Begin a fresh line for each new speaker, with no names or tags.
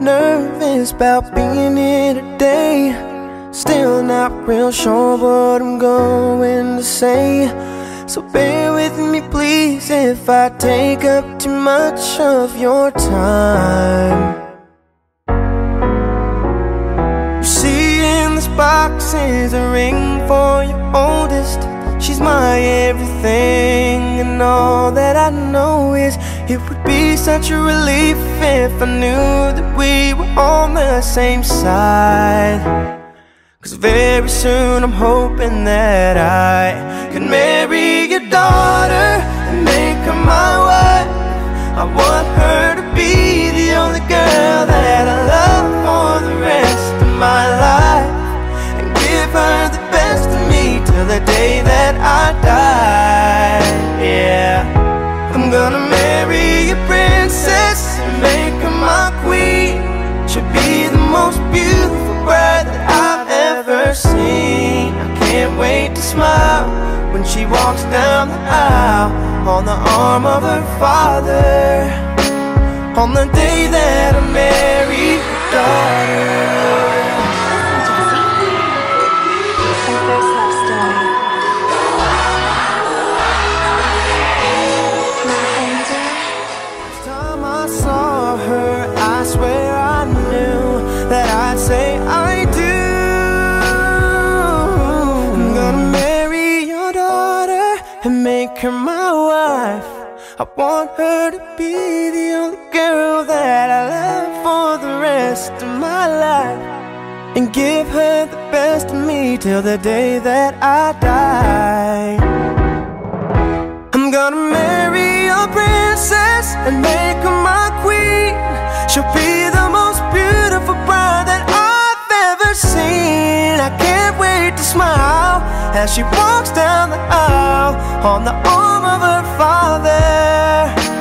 nervous about being here today. Still not real sure what I'm going to say, so bear with me please if I take up too much of your time. You see in this box is a ring for your oldest. She's my everything, and all that I know is it would be such a relief if I knew that we were on the same side. 'Cause very soon I'm hoping that I can marry your daughter and make her my wife. I want her to be the only girl that I love for the rest of my life, and give her the best of me till the day that I die. Yeah, I'm gonna marry a princess and make her my queen. She'll be the most beautiful bride that I've ever seen. I can't wait to smile when she walks down the aisle on the arm of her father, on the day that I marry her daughter. That I'd say I do. I'm gonna marry your daughter and make her my wife. I want her to be the only girl that I love for the rest of my life, and give her the best of me till the day that I die. I'm gonna marry a princess and make her my queen. She'll be the most beautiful bride that I've ever seen. I can't wait to smile as she walks down the aisle on the arm of her father.